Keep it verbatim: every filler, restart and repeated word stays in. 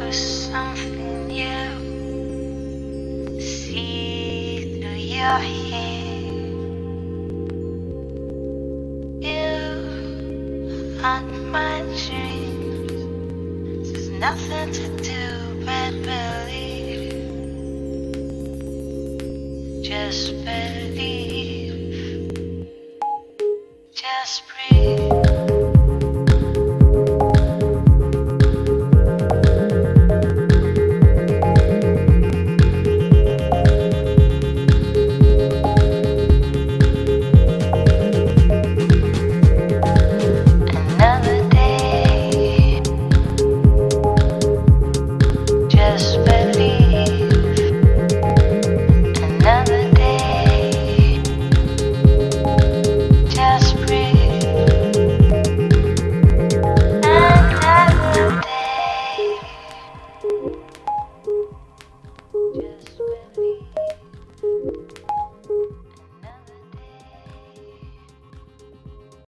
was something new. See through your hair. You haunt my dreams. There's nothing to do but believe. Just believe.